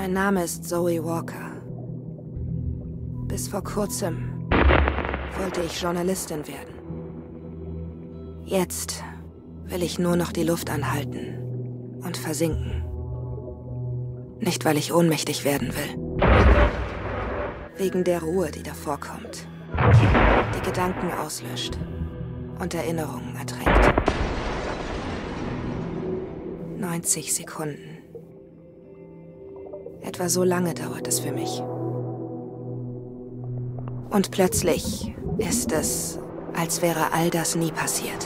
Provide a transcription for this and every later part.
Mein Name ist Zoe Walker. Bis vor kurzem wollte ich Journalistin werden. Jetzt will ich nur noch die Luft anhalten und versinken. Nicht, weil ich ohnmächtig werden will. Wegen der Ruhe, die davor kommt. Die Gedanken auslöscht und Erinnerungen ertränkt. 90 Sekunden. Etwa so lange dauert es für mich. Und plötzlich ist es, als wäre all das nie passiert.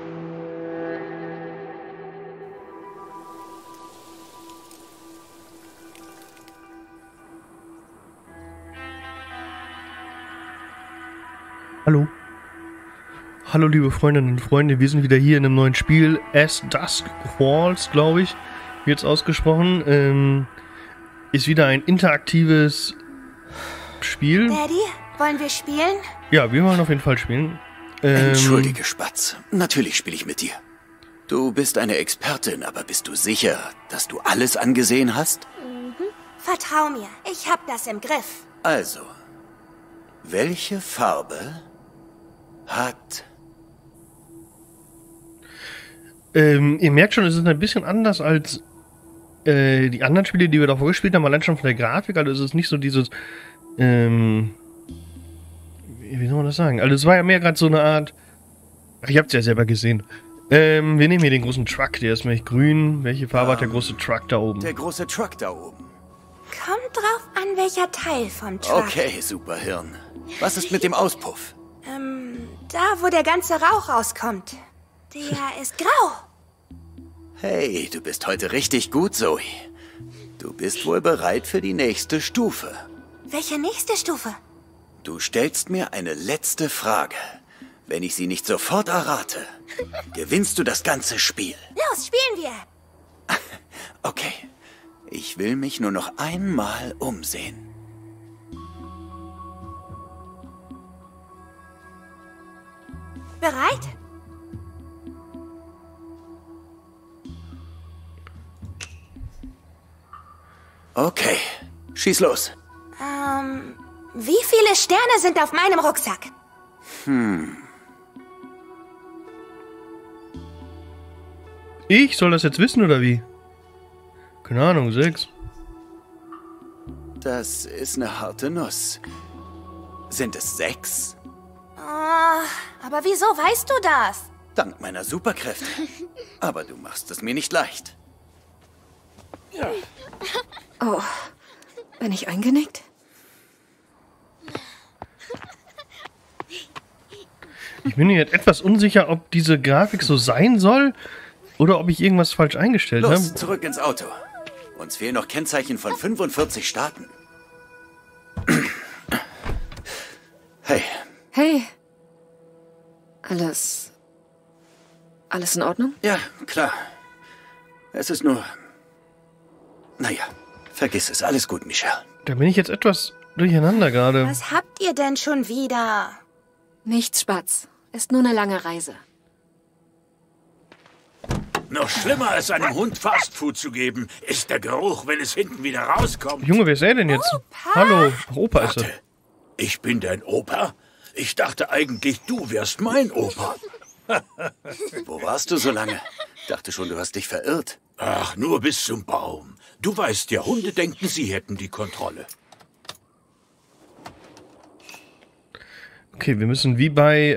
Hallo. Hallo liebe Freundinnen und Freunde, wir sind wieder hier in einem neuen Spiel. As Dusk Falls, glaube ich, wird's ausgesprochen. Ist wieder ein interaktives Spiel. Daddy, wollen wir spielen? Ja, wir wollen auf jeden Fall spielen. Entschuldige, Spatz. Natürlich spiele ich mit dir. Du bist eine Expertin, aber bist du sicher, dass du alles angesehen hast? Vertrau mir, ich hab das im Griff. Also, welche Farbe hat... Ihr merkt schon, es ist ein bisschen anders als die anderen Spiele, die wir davor gespielt haben, allein schon von der Grafik. Also es ist nicht so dieses, wie soll man das sagen? Also es war ja mehr gerade so eine Art, ach, ihr habt es ja selber gesehen. Wir nehmen hier den großen Truck, der ist nämlich grün. Welche Farbe hat der große Truck da oben? Der große Truck da oben. Kommt drauf an, welcher Teil vom Truck. Okay, Superhirn. Was ist mit dem Auspuff? Da, wo der ganze Rauch rauskommt. Der ist grau. Hey, du bist heute richtig gut, Zoe. Du bist wohl bereit für die nächste Stufe. Welche nächste Stufe? Du stellst mir eine letzte Frage. Wenn ich sie nicht sofort errate, gewinnst du das ganze Spiel. Los, spielen wir. Okay, ich will mich nur noch einmal umsehen. Bereit? Okay, schieß los. Wie viele Sterne sind auf meinem Rucksack? Ich soll das jetzt wissen, oder wie? Keine Ahnung, 6. Das ist eine harte Nuss. Sind es 6? Oh, aber wieso weißt du das? Dank meiner Superkräfte. Aber du machst es mir nicht leicht. Oh, bin ich eingenickt? Ich bin mir jetzt etwas unsicher, ob diese Grafik so sein soll oder ob ich irgendwas falsch eingestellt habe. Los, zurück ins Auto. Uns fehlen noch Kennzeichen von 45 Staaten. Hey. Hey. Alles in Ordnung? Ja, klar. Es ist nur... Naja, vergiss es. Alles gut, Michelle. Da bin ich jetzt etwas durcheinander gerade. Was habt ihr denn schon wieder? Nichts, Spatz. Ist nur eine lange Reise. Noch schlimmer als einem Hund Fastfood zu geben, ist der Geruch, wenn es hinten wieder rauskommt. Junge, wer ist er denn jetzt? Opa! Hallo, Opa ist er. Warte, ich bin dein Opa? Ich dachte eigentlich, du wärst mein Opa. Wo warst du so lange? Dachte schon, du hast dich verirrt. Ach, nur bis zum Baum. Du weißt ja, Hunde denken, sie hätten die Kontrolle. Okay, wir müssen wie bei,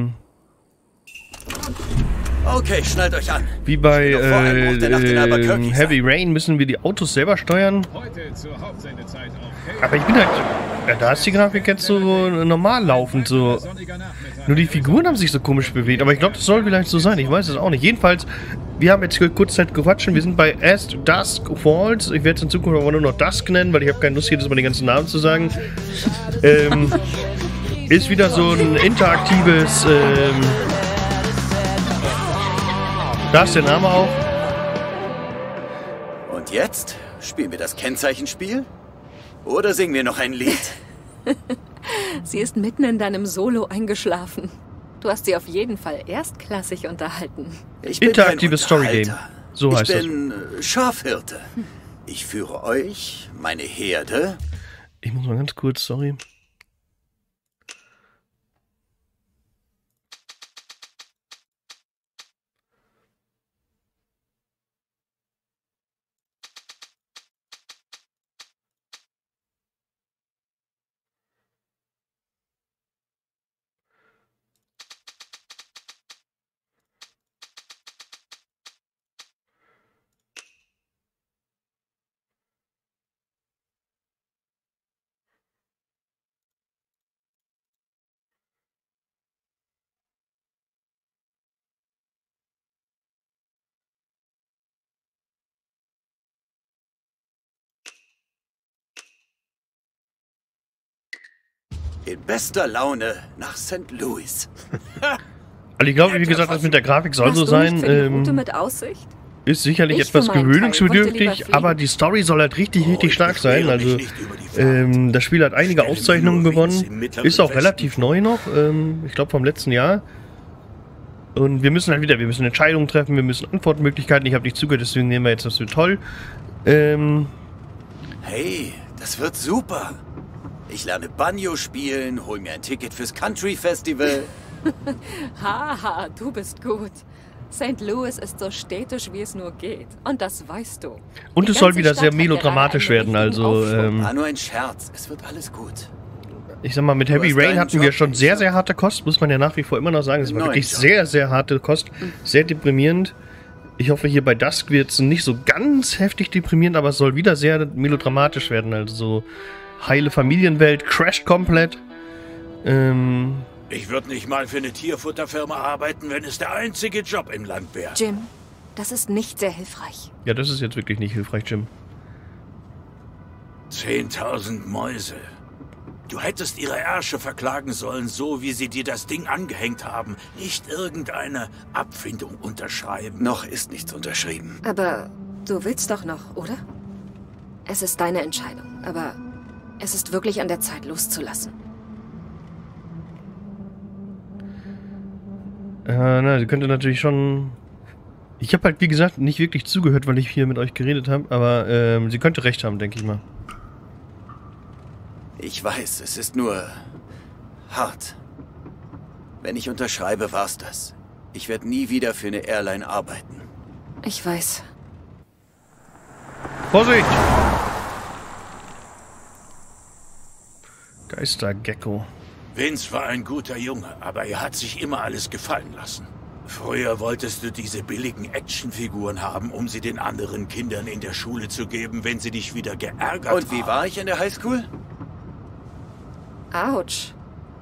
Okay, schnallt euch an. wie bei, Ich bin noch vor Einbruch der Nacht in Albuquerque Heavy sein. Rain müssen wir die Autos selber steuern. Heute zur Hauptsendezeit auf Aber ich bin halt, ja, da ist die Grafik jetzt so normal laufend, so. Nur die Figuren haben sich so komisch bewegt, aber ich glaube, das soll vielleicht so sein, ich weiß es auch nicht. Jedenfalls, wir haben jetzt kurz Zeit gequatscht, wir sind bei As Dusk Falls. Ich werde es in Zukunft aber nur noch Dusk nennen, weil ich habe keine Lust, jedes Mal die ganzen Namen zu sagen. Ist wieder so ein interaktives, da ist der Name auch. Und jetzt? Spielen wir das Kennzeichenspiel? Oder singen wir noch ein Lied? Sie ist mitten in deinem Solo eingeschlafen. Du hast sie auf jeden Fall erstklassig unterhalten. Ich bin Interaktives kein Unterhalter. Storygame. So heißt ich das. bin Schafhirte. Ich führe euch, meine Herde. Ich muss mal ganz kurz, sorry. In bester Laune nach St. Louis. Also ich glaube, wie gesagt, das mit der Grafik soll so sein. Route mit Aussicht? Ist sicherlich Ich für etwas meinen Teil gewöhnungsbedürftig, wollte lieber aber die Story soll halt richtig stark sein. Also das Spiel hat einige Auszeichnungen gewonnen, ist auch relativ neu noch, ich glaube vom letzten Jahr. Und wir müssen Entscheidungen treffen, wir müssen Antwortmöglichkeiten. Ich habe nicht zugehört, deswegen nehmen wir jetzt das für toll. Hey, das wird super. Ich lerne Banjo spielen, hol mir ein Ticket fürs Country Festival. Haha, du bist gut. St. Louis ist so städtisch, wie es nur geht. Und das weißt du. Und Die es soll ganze wieder Stadt sehr hat melodramatisch gerade einen werden. Also, richtigen War nur ein Scherz, es wird alles gut. ich sag mal, mit Heavy hast Rain deinen hatten wir Job, schon ich sehr, hab- sehr harte Kost, muss man ja nach wie vor immer noch sagen. Es war Neuen wirklich Job. sehr, sehr harte Kost, sehr deprimierend. Ich hoffe, hier bei Dusk wird es nicht so ganz heftig deprimierend, aber es soll wieder sehr melodramatisch werden. Also so heile Familienwelt, crasht komplett. Ich würde nicht mal für eine Tierfutterfirma arbeiten, wenn es der einzige Job im Land wäre. Jim, das ist nicht sehr hilfreich. Ja, das ist jetzt wirklich nicht hilfreich, Jim. 10.000 Mäuse. Du hättest ihre Ärsche verklagen sollen, so wie sie dir das Ding angehängt haben. Nicht irgendeine Abfindung unterschreiben. Noch ist nichts unterschrieben. Aber du willst doch noch, oder? Es ist deine Entscheidung, aber es ist wirklich an der Zeit, loszulassen. Sie könnte natürlich schon... Ich habe halt, wie gesagt, nicht wirklich zugehört, weil ich hier mit euch geredet habe, aber sie könnte recht haben, denke ich mal. Ich weiß, es ist nur hart. Wenn ich unterschreibe, war's das. Ich werde nie wieder für eine Airline arbeiten. Ich weiß. Vorsicht! Geistergecko. Vince war ein guter Junge, aber er hat sich immer alles gefallen lassen. Früher wolltest du diese billigen Actionfiguren haben, um sie den anderen Kindern in der Schule zu geben, wenn sie dich wieder geärgert Und wie war ich in der Highschool? Autsch.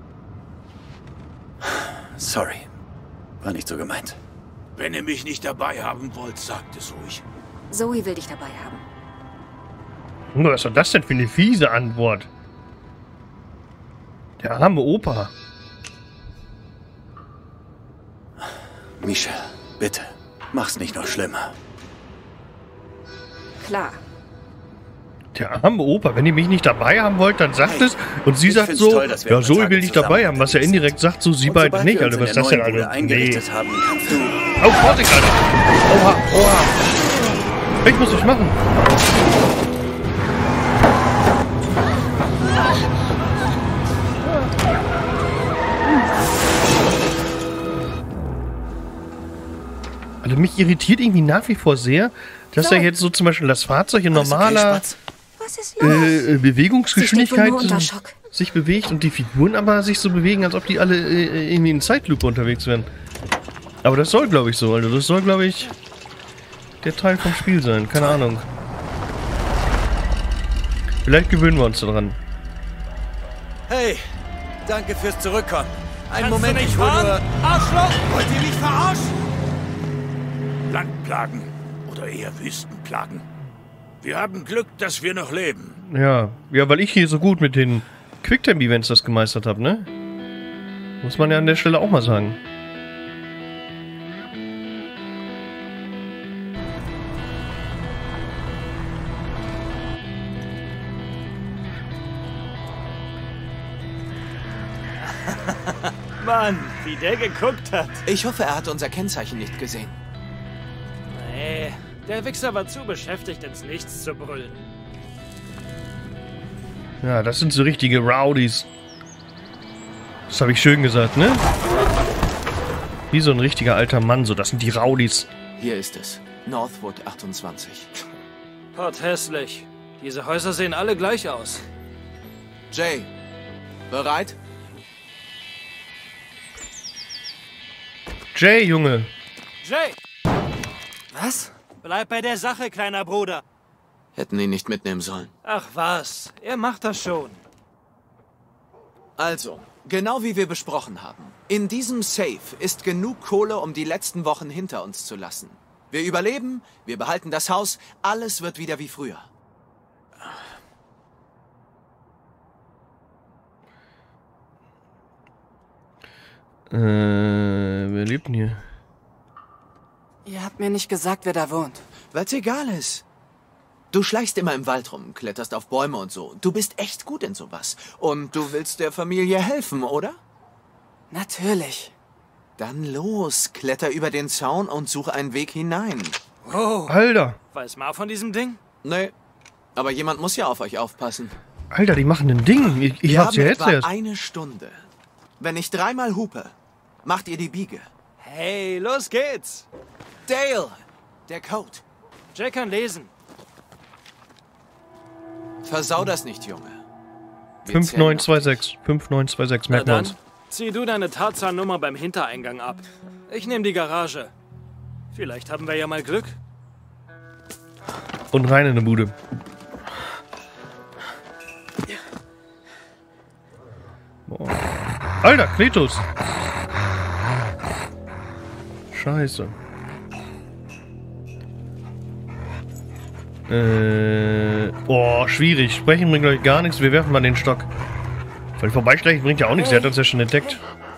Sorry. War nicht so gemeint. Wenn ihr mich nicht dabei haben wollt, sagt es ruhig. Zoe will dich dabei haben. Was war das denn für eine fiese Antwort? Der arme Opa. Michelle, bitte. Mach's nicht noch schlimmer. Klar. Der arme Opa, wenn ihr mich nicht dabei haben wollt, dann sagt Hey, es. Und sie ich sagt find's so, toll, dass wir ja, ein paar Zoe Tage will dich dabei haben, was er zusammen indirekt sagt, so sie Und beide sobald nicht, wir Alter. uns Was ist in das der denn, neuen Alter? Bude Nee. eingerichtet haben, kannst du... Oh, Vorsicht, Alter! Oha, oha! Ich muss euch machen! Also mich irritiert irgendwie nach wie vor sehr, dass So. er jetzt so zum Beispiel das Fahrzeug in Alles okay, normaler Spatz? Was ist los? Bewegungsgeschwindigkeit Sie steht wohl nur unter Schock. sich bewegt und die Figuren aber sich so bewegen, als ob die alle irgendwie in Zeitlupe unterwegs wären. Aber das soll, glaube ich, so. Also das soll, glaube ich, der Teil vom Spiel sein. Keine Ahnung. Vielleicht gewöhnen wir uns daran. Hey, danke fürs Zurückkommen. Einen Moment, ich hol nur... Arschloch! Wollt ihr mich verarschen? Landplagen oder eher Wüstenplagen. Wir haben Glück, dass wir noch leben. Ja, weil ich hier so gut mit den Quicktime-Events das gemeistert habe, ne? Muss man ja an der Stelle auch mal sagen. Mann, wie der geguckt hat. Ich hoffe, er hat unser Kennzeichen nicht gesehen. Nee, Der Wichser war zu beschäftigt, ins Nichts zu brüllen. Ja, das sind so richtige Rowdies. Das habe ich schön gesagt, ne? Wie so ein richtiger alter Mann, so, das sind die Rowdies. Hier ist es. Northwood 28. Potthässlich. Diese Häuser sehen alle gleich aus. Jay, bereit? Jay, Junge. Jay, Was? bleib bei der Sache, kleiner Bruder. Hätten ihn nicht mitnehmen sollen. Ach was, er macht das schon. Also, genau wie wir besprochen haben. In diesem Safe ist genug Kohle, um die letzten Wochen hinter uns zu lassen. Wir überleben, wir behalten das Haus, alles wird wieder wie früher. Wer lebt denn hier? Ihr habt mir nicht gesagt, wer da wohnt. Weil's egal ist. Du schleichst immer im Wald rum, kletterst auf Bäume und so. Du bist echt gut in sowas. Und du willst der Familie helfen, oder? Natürlich. Dann los, kletter über den Zaun und such einen Weg hinein. Wow, Alter. weiß Mar von diesem Ding? Nee, aber jemand muss ja auf euch aufpassen. Alter, die machen ein Ding. Ich Wir hab's haben ja jetzt etwa erst. eine Stunde. Wenn ich 3-mal hupe, macht ihr die Biege. Hey, los geht's. Dale, der Code. Jay kann lesen. Versau das nicht, Junge. Wir zählen 5926. 5926, Na merken wir dann, uns. zieh du deine Tarzan-Nummer beim Hintereingang ab. Ich nehme die Garage. Vielleicht haben wir ja mal Glück. Und rein in eine Bude. Boah. Alter, Kletus. Scheiße. Boah, schwierig. Sprechen bringt gleich gar nichts. Wir werfen mal den Stock. Weil vorbeischleichen bringt ja auch nichts. Er hat uns ja schon entdeckt.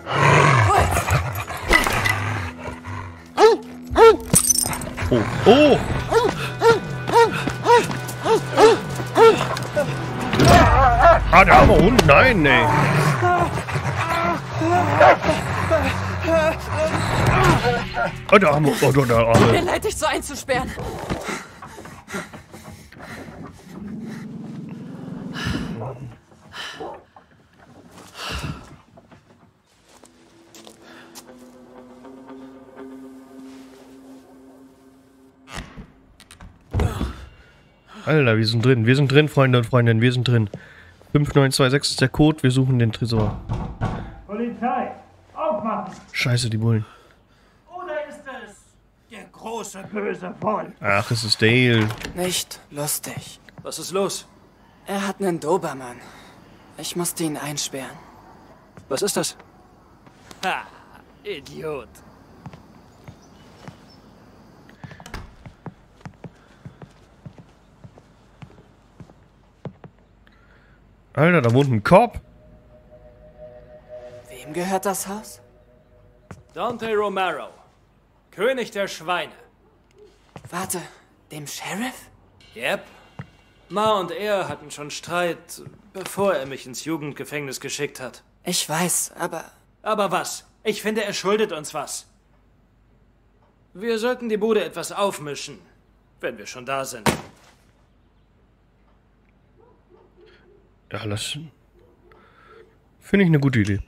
Oh. Oh! Ah, der arme Hund. Nein, ey. Oh, der arme. Oh, der Mir arme. leid, dich so einzusperren. Alter, wir sind drin. Wir sind drin, Freunde und Freundinnen. Wir sind drin. 5926 ist der Code. Wir suchen den Tresor. Polizei, aufmachen! Scheiße, die Bullen. Oder ist es der große böse Wolf? Ach, es ist Dale. Nicht lustig. Was ist los? Er hat einen Dobermann. Ich musste ihn einsperren. Was ist das? Ha, Idiot. Alter, da wohnt ein Cop. Wem gehört das Haus? Dante Romero, König der Schweine. Warte, dem Sheriff? Yep. Ma und er hatten schon Streit, bevor er mich ins Jugendgefängnis geschickt hat. Ich weiß, aber Aber was? Ich finde, er schuldet uns was. Wir sollten die Bude etwas aufmischen, wenn wir schon da sind. Ja, das finde ich eine gute Idee.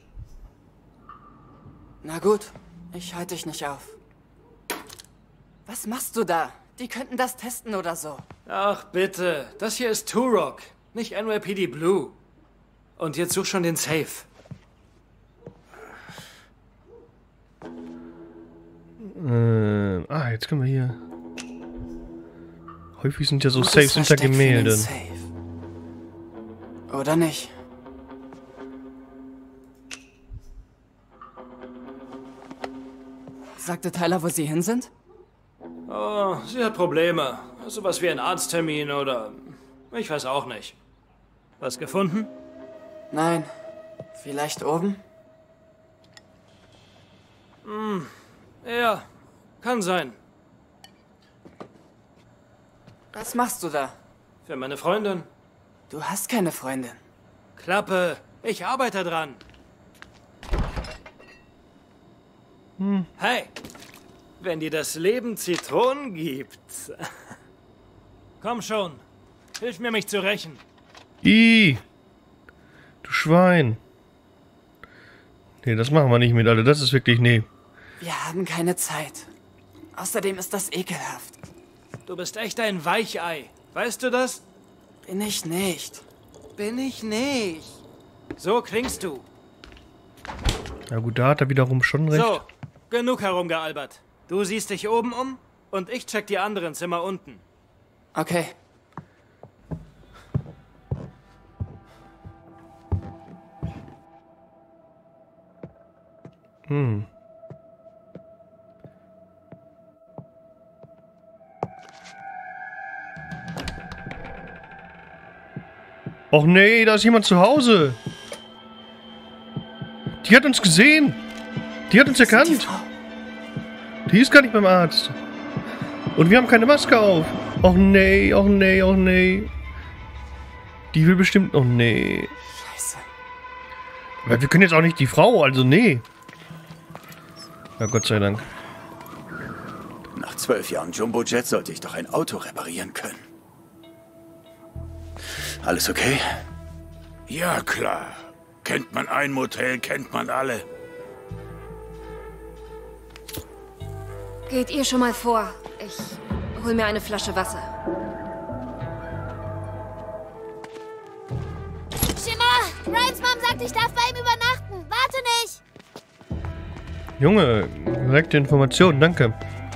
na gut, ich halte dich nicht auf. Was machst du da? Die könnten das testen oder so. Ach bitte, das hier ist Turok, nicht NYPD Blue. Und jetzt such schon den Safe. Jetzt können wir hier. Häufig sind ja so Gutes Safes hinter Versteck für den Gemälden. Safe. Oder nicht? Sagte Tyler, wo sie hin sind? Oh, sie hat Probleme. Sowas wie ein Arzttermin oder... Ich weiß auch nicht. Was gefunden? Nein. Vielleicht oben? Ja, kann sein. Was machst du da? Für meine Freundin. Du hast keine Freundin. Klappe, ich arbeite dran. Hey, wenn dir das Leben Zitronen gibt. Komm schon. Hilf mir, mich zu rächen. Du Schwein. Nee, das machen wir nicht mit, Alter. Das ist wirklich, nee. Wir haben keine Zeit. Außerdem ist das ekelhaft. Du bist echt ein Weichei. Weißt du das? Bin ich nicht. Bin ich nicht. So klingst du. Ja gut, da hat er wiederum schon recht. So, genug herumgealbert. Du siehst dich oben um und ich check die anderen Zimmer unten. Okay. Och nee, da ist jemand zu Hause. Die hat uns gesehen. Die hat uns erkannt. Die ist gar nicht beim Arzt. Und wir haben keine Maske auf. Och nee, och nee, och nee. Die will bestimmt... Oh nee. Scheiße. Aber wir können jetzt auch nicht die Frau, also nee. Ja, Gott sei Dank. Nach 12 Jahren Jumbojet sollte ich doch ein Auto reparieren können. Alles okay? Ja, klar. Kennt man ein Motel, kennt man alle. Geht ihr schon mal vor. Ich hol mir eine Flasche Wasser. Shimmer! Ryans Mom sagt, ich darf bei ihm übernachten. Warte nicht! Junge, korrekte Information, danke.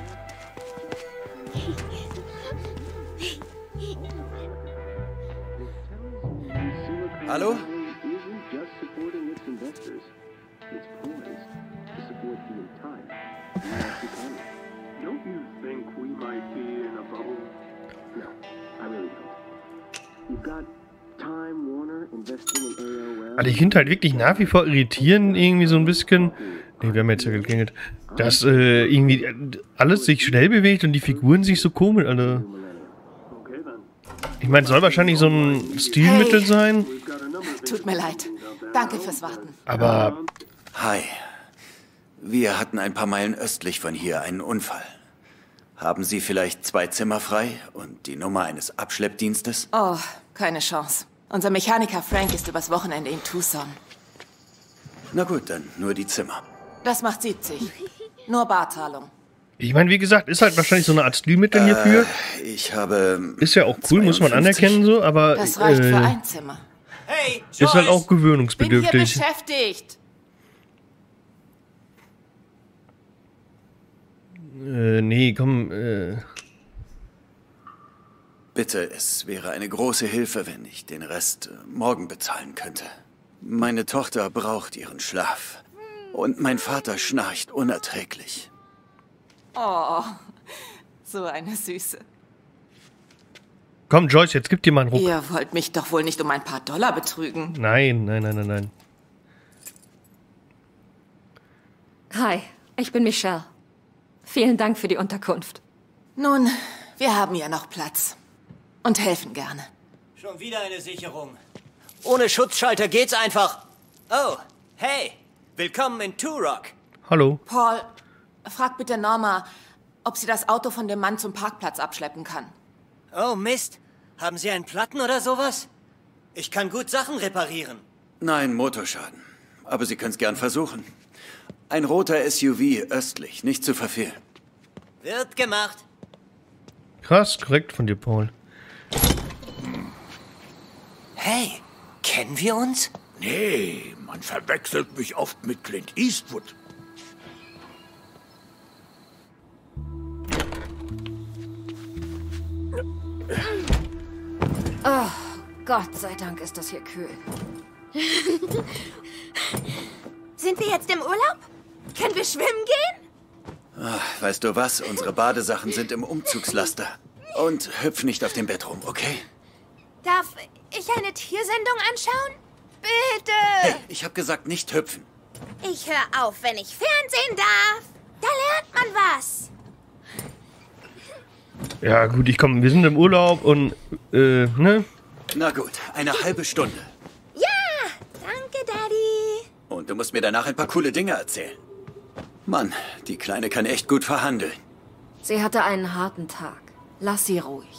Hallo? Also ich finde halt wirklich nach wie vor irritierend irgendwie so ein bisschen... Ne, wir haben jetzt ja geklingelt. Dass irgendwie alles sich schnell bewegt und die Figuren sich so komisch... Also ich meine, soll wahrscheinlich so ein Stilmittel sein. Tut mir leid. Danke fürs Warten. Aber... Hi. Wir hatten ein paar Meilen östlich von hier einen Unfall. Haben Sie vielleicht 2 Zimmer frei und die Nummer eines Abschleppdienstes? Oh, keine Chance. Unser Mechaniker Frank ist übers Wochenende in Tucson. Na gut, dann nur die Zimmer. Das macht 70. Nur Barzahlung. Ich meine, wie gesagt, ist halt wahrscheinlich so eine Art Stilmittel hierfür. Ich habe... Ist ja auch cool, 52. Muss man anerkennen so, aber... Das reicht für ein Zimmer. Hey, Joyce! Ist halt auch Bin hier gewöhnungsbedürftig. beschäftigt. Nee, komm, Bitte, es wäre eine große Hilfe, wenn ich den Rest morgen bezahlen könnte. Meine Tochter braucht ihren Schlaf. Und mein Vater schnarcht unerträglich. Oh, so eine Süße. Komm, Joyce, jetzt gib dir mal einen Ruck. Ihr wollt mich doch wohl nicht um ein paar Dollar betrügen. Nein, nein, nein, nein, nein. Hi, ich bin Michelle. Vielen Dank für die Unterkunft. Nun, wir haben ja noch Platz. Und helfen gerne. Schon wieder eine Sicherung. Ohne Schutzschalter geht's einfach. Oh, hey. Willkommen in Turok. Hallo. Paul, frag bitte Norma, ob sie das Auto von dem Mann zum Parkplatz abschleppen kann. Oh, Mist. Haben Sie einen Platten oder sowas? Ich kann gut Sachen reparieren. Nein, Motorschaden. Aber Sie können es gern versuchen. Ein roter SUV östlich, nicht zu verfehlen. Wird gemacht. Krass, korrekt von dir, Paul. Hey, kennen wir uns? Nee, man verwechselt mich oft mit Clint Eastwood. Oh, Gott sei Dank ist das hier kühl. Sind wir jetzt im Urlaub? Können wir schwimmen gehen? Ach, weißt du was? Unsere Badesachen sind im Umzugslaster. Und hüpf nicht auf dem Bett rum, okay? Darf ich eine Tiersendung anschauen? Bitte! Hey, ich habe gesagt, nicht hüpfen. Ich höre auf, wenn ich Fernsehen darf. Da lernt man was. Ja gut, wir sind im Urlaub und, ne? Na gut, eine halbe Stunde. Ja, danke, Daddy. Und du musst mir danach ein paar coole Dinge erzählen. Mann, die Kleine kann echt gut verhandeln. Sie hatte einen harten Tag. Lass sie ruhig.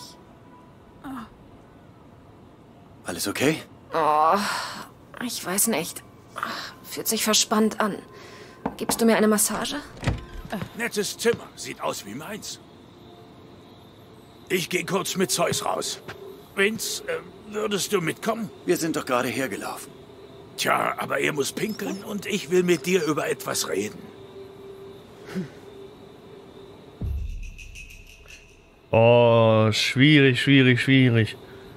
Alles okay? Oh, ich weiß nicht. Fühlt sich verspannt an. Gibst du mir eine Massage? Nettes Zimmer. Sieht aus wie meins. Ich gehe kurz mit Zeus raus. Vince, würdest du mitkommen? Wir sind doch gerade hergelaufen. Tja, aber er muss pinkeln und ich will mit dir über etwas reden. Oh, schwierig, schwierig, schwierig.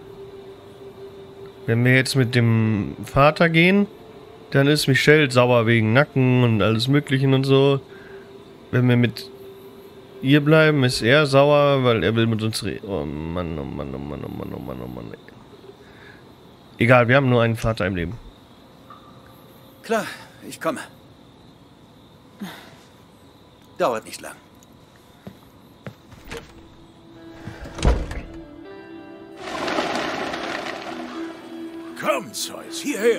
Wenn wir jetzt mit dem Vater gehen, dann ist Michelle sauer wegen Nacken und alles Möglichen und so. Wenn wir mit ihr bleiben, ist er sauer, weil er will mit uns reden. Oh Mann, oh Mann, oh Mann, oh Mann, oh Mann, oh Mann. Egal, wir haben nur einen Vater im Leben. Klar, ich komme. Dauert nicht lang. Komm, Zeus, hierher.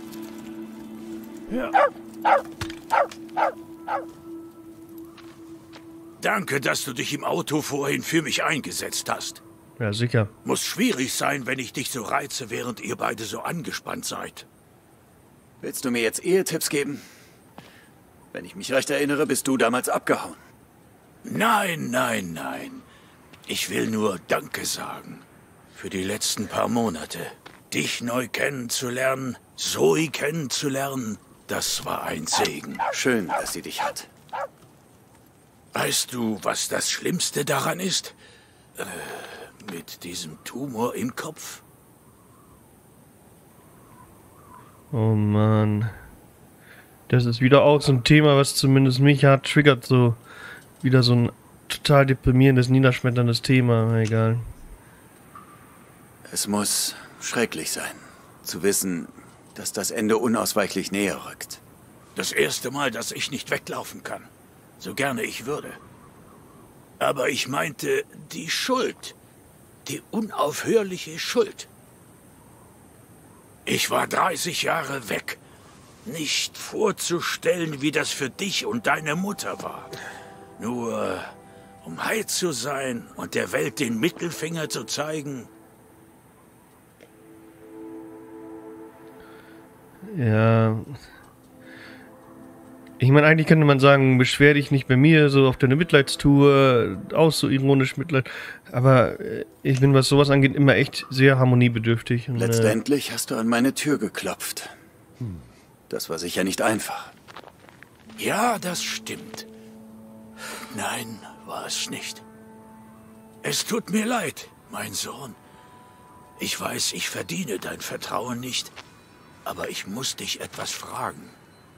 Ja. Danke, dass du dich im Auto vorhin für mich eingesetzt hast. Ja, sicher. Muss schwierig sein, wenn ich dich so reize, während ihr beide so angespannt seid. Willst du mir jetzt Ehetipps geben? Wenn ich mich recht erinnere, bist du damals abgehauen. Nein, nein, nein. Ich will nur Danke sagen. Für die letzten paar Monate. Dich neu kennenzulernen, Zoe kennenzulernen, das war ein Segen. Schön, dass sie dich hat. Weißt du, was das Schlimmste daran ist? Mit diesem Tumor im Kopf? Oh Mann. Das ist wieder auch so ein Thema, was zumindest mich hart triggert. So wieder so ein total deprimierendes, niederschmetterndes Thema. Egal. Es muss schrecklich sein, zu wissen, dass das Ende unausweichlich näher rückt. Das erste Mal, dass ich nicht weglaufen kann. So gerne ich würde. Aber ich meinte die Schuld. Die unaufhörliche Schuld. Ich war 30 Jahre weg. Nicht vorzustellen, wie das für dich und deine Mutter war. Nur um heil zu sein und der Welt den Mittelfinger zu zeigen. Ja. Ich meine, eigentlich könnte man sagen, beschwer dich nicht bei mir, so auf deine Mitleidstour, auch so ironisch Mitleid. Aber ich bin, was sowas angeht, immer echt sehr harmoniebedürftig. Und, letztendlich hast du an meine Tür geklopft. Das war sicher nicht einfach. Ja, das stimmt. Nein, war es nicht. Es tut mir leid, mein Sohn. Ich weiß, ich verdiene dein Vertrauen nicht, aber ich muss dich etwas fragen.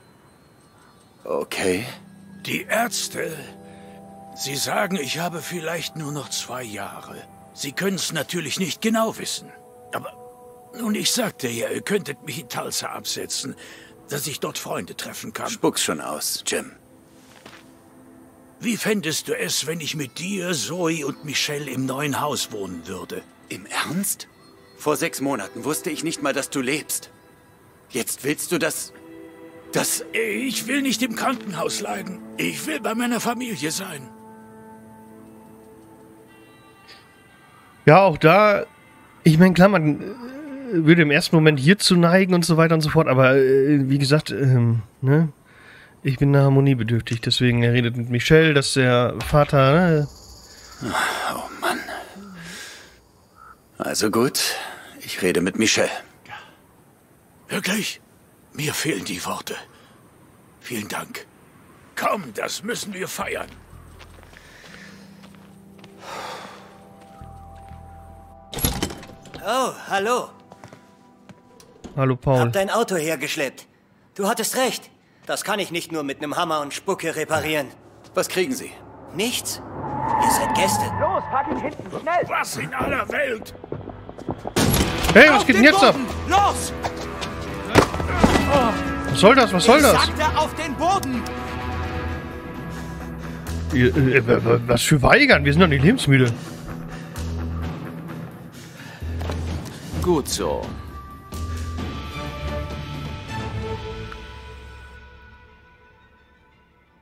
Okay. Die Ärzte, sie sagen, ich habe vielleicht nur noch 2 Jahre. Sie können es natürlich nicht genau wissen. Aber nun, ich sagte ja, ihr könntet mich in Tulsa absetzen, dass ich dort Freunde treffen kann. Spuck's schon aus, Jim. Wie fändest du es, wenn ich mit dir, Zoe und Michelle im neuen Haus wohnen würde? Im Ernst? Vor 6 Monaten wusste ich nicht mal, dass du lebst. Jetzt willst du das... Ich will nicht im Krankenhaus leiden. Ich will bei meiner Familie sein. Ja, auch da, ich meine, klar, man würde im ersten Moment hier zu neigen und so weiter und so fort, aber wie gesagt, ne, ich bin da harmoniebedürftig, deswegen er redet mit Michelle, dass der Vater, ne? Oh Mann. Also gut, ich rede mit Michelle. Wirklich? Mir fehlen die Worte. Vielen Dank. Komm, das müssen wir feiern. Oh, hallo. Hallo, Paul. Hab dein Auto hergeschleppt. Du hattest recht. Das kann ich nicht nur mit einem Hammer und Spucke reparieren. Was kriegen Sie? Nichts. Ihr seid Gäste. Los, pack ihn hinten, schnell! Was in aller Welt? Hey, was geht denn jetzt ab? Los! Was soll das? Was soll das? Ich sagte auf den Boden! Was für Weigern? Wir sind doch nicht lebensmüde. Gut so.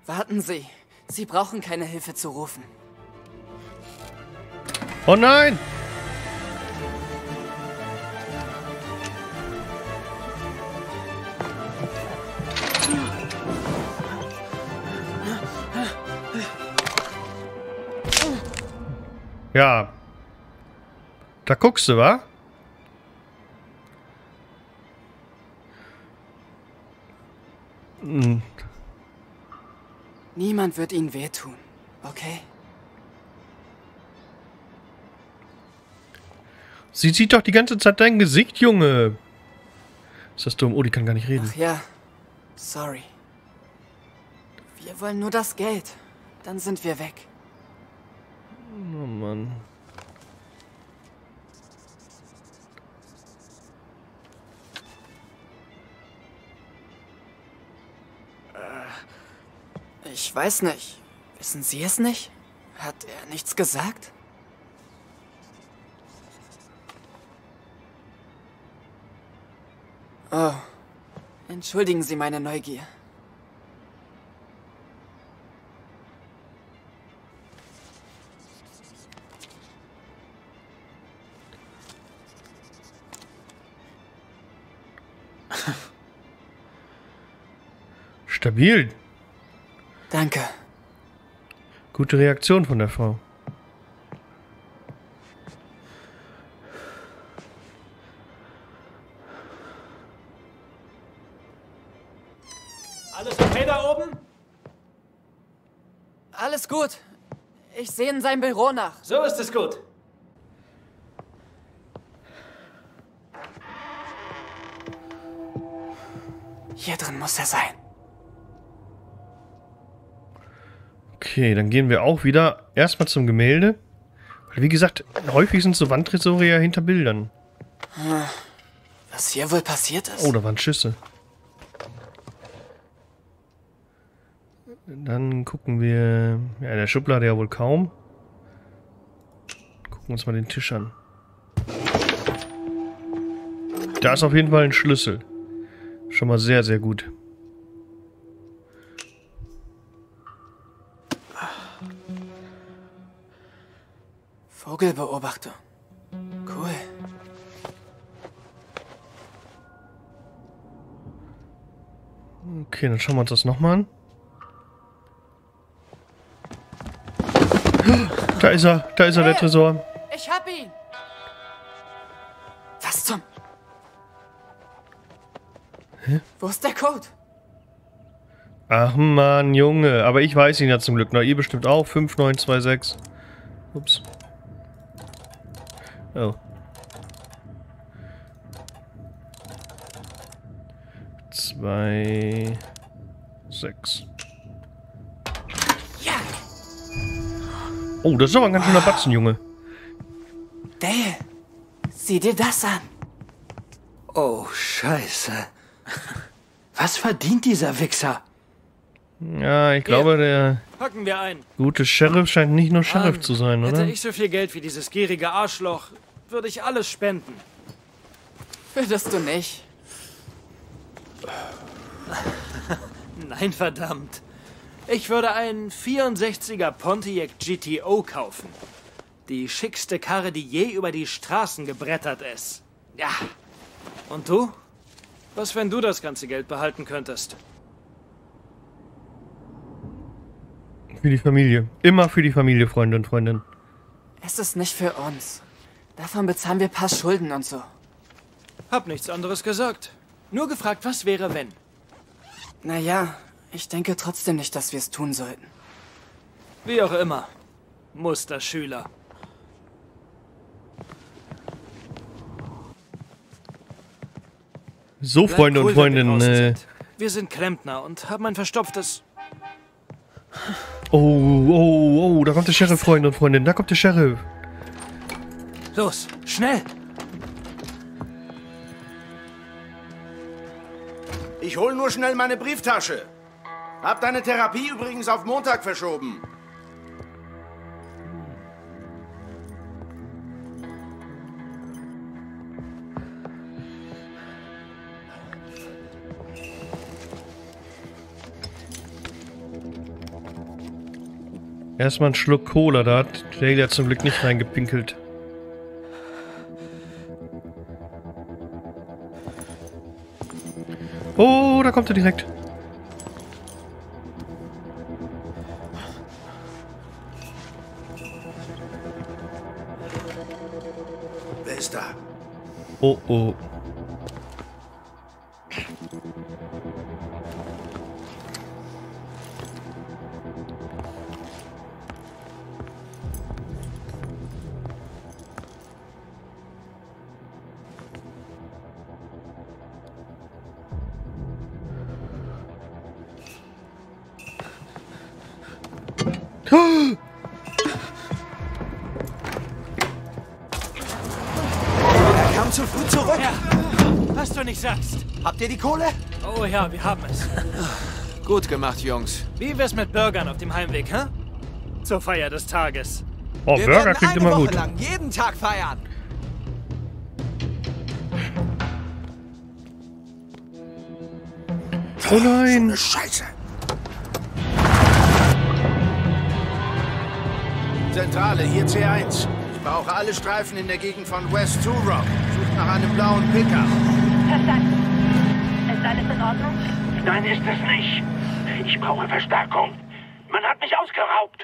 Warten Sie. Sie brauchen keine Hilfe zu rufen. Oh nein! Ja. Da guckst du, wa? Hm. Niemand wird Ihnen wehtun, okay? Sie sieht doch die ganze Zeit dein Gesicht, Junge. Ist das dumm? Oh, die kann gar nicht reden. Ach ja, sorry. Wir wollen nur das Geld. Dann sind wir weg. Oh Mann. Ich weiß nicht. Wissen Sie es nicht? Hat er nichts gesagt? Oh, entschuldigen Sie meine Neugier. Stabil. Danke. Gute Reaktion von der Frau. Alles okay da oben? Alles gut. Ich sehe in seinem Büro nach. So ist es gut. Hier drin muss er sein. Okay, dann gehen wir auch wieder erstmal zum Gemälde. Weil, wie gesagt, häufig sind so Wandtresore ja hinter Bildern. Was hier wohl passiert ist? Oh, da waren Schüsse. Dann gucken wir... Ja, in der Schublade ja wohl kaum. Gucken uns mal den Tisch an. Da ist auf jeden Fall ein Schlüssel. Schon mal sehr, sehr gut. Vogelbeobachtung. Cool. Okay, dann schauen wir uns das nochmal an. Da ist er, der Tresor. Ich hab ihn! Was zum... Hä? Wo ist der Code? Ach man, Junge. Aber ich weiß ihn ja zum Glück noch. Ihr bestimmt auch. 5926. Ups. Oh. 2 6. Ja! Oh, das ist aber ein ganz schöner Batzen, Junge. Dale, sieh dir das an. Oh, Scheiße. Was verdient dieser Wichser? Ja, ich glaube, der Packen wir ein. gute Sheriff scheint nicht nur Sheriff zu sein, oder? Hätte ich so viel Geld wie dieses gierige Arschloch, würde ich alles spenden. Würdest du nicht? Nein, verdammt. Ich würde einen 64er Pontiac GTO kaufen. Die schickste Karre, die je über die Straßen gebrettert ist. Ja. Und du? Was, wenn du das ganze Geld behalten könntest? Für die Familie. Immer für die Familie, Freunde und Freundinnen. Es ist nicht für uns. Davon bezahlen wir ein paar Schulden und so. Hab nichts anderes gesagt. Nur gefragt, was wäre, wenn? Naja, ich denke trotzdem nicht, dass wir es tun sollten. Wie auch immer. Musterschüler. So, Bleib Freunde cool, und Freundinnen. wenn wir draußen sind. Wir sind Klempner und haben ein verstopftes... Oh, da kommt der Sheriff, Freunde und Freundinnen. Da kommt der Sheriff. Los, schnell! Ich hol nur schnell meine Brieftasche. Hab deine Therapie übrigens auf Montag verschoben. Erstmal einen Schluck Cola, da hat Dale ja zum Glück nicht reingepinkelt. Oh, da kommt er direkt. Wer ist da? Oh, oh. Er kam zu früh zurück. Ja, was du nicht sagst. Habt ihr die Kohle? Oh ja, wir haben es. Gut gemacht, Jungs. Wie wär's mit Burgern auf dem Heimweg, hä? Zur Feier des Tages. Oh, Wir Burger werden klingt eine immer Woche gut. lang jeden Tag feiern. Oh nein! Scheiße. Zentrale, hier C1. Ich brauche alle Streifen in der Gegend von West Two Rock. Sucht nach einem blauen Pickup. Verstanden. Ist alles in Ordnung? Nein, ist es nicht. Ich brauche Verstärkung. Man hat mich ausgeraubt.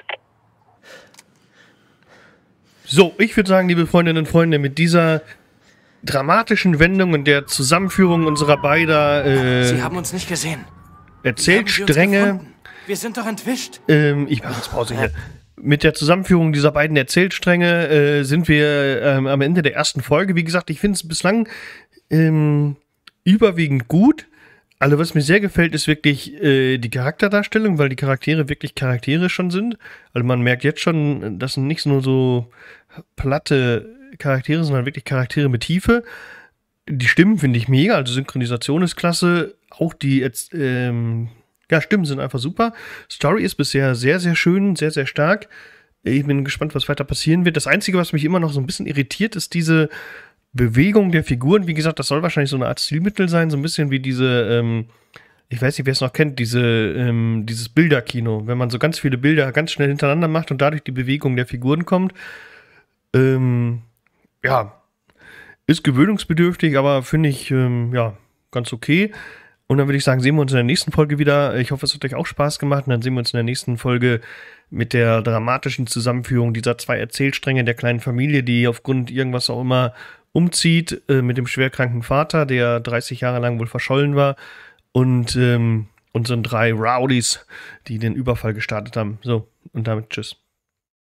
So, ich würde sagen, liebe Freundinnen und Freunde, mit dieser dramatischen Wendung und der Zusammenführung unserer beider Sie haben uns nicht gesehen. Erzählstränge. Wir sind doch entwischt. Ich mache jetzt Pause hier. Mit der Zusammenführung dieser beiden Erzählstränge sind wir am Ende der ersten Folge. Wie gesagt, ich finde es bislang überwiegend gut. Also was mir sehr gefällt, ist wirklich die Charakterdarstellung, weil die Charaktere wirklich Charaktere schon sind. Also man merkt jetzt schon, das sind nicht nur so platte Charaktere, sondern wirklich Charaktere mit Tiefe. Die Stimmen finde ich mega, also Synchronisation ist klasse. Auch die Stimmen sind einfach super. Story ist bisher sehr, sehr schön, sehr, sehr stark. Ich bin gespannt, was weiter passieren wird. Das Einzige, was mich immer noch so ein bisschen irritiert, ist diese Bewegung der Figuren. Wie gesagt, das soll wahrscheinlich so eine Art Stilmittel sein, so ein bisschen wie diese, ich weiß nicht, wer es noch kennt, dieses Bilderkino. Wenn man so ganz viele Bilder ganz schnell hintereinander macht und dadurch die Bewegung der Figuren kommt. Ja, ist gewöhnungsbedürftig, aber finde ich, ganz okay. Und dann würde ich sagen, sehen wir uns in der nächsten Folge wieder. Ich hoffe, es hat euch auch Spaß gemacht. Und dann sehen wir uns in der nächsten Folge mit der dramatischen Zusammenführung dieser zwei Erzählstränge der kleinen Familie, die aufgrund irgendwas auch immer umzieht, mit dem schwerkranken Vater, der 30 Jahre lang wohl verschollen war, und unseren 3 Rowdies, die den Überfall gestartet haben. So, und damit tschüss.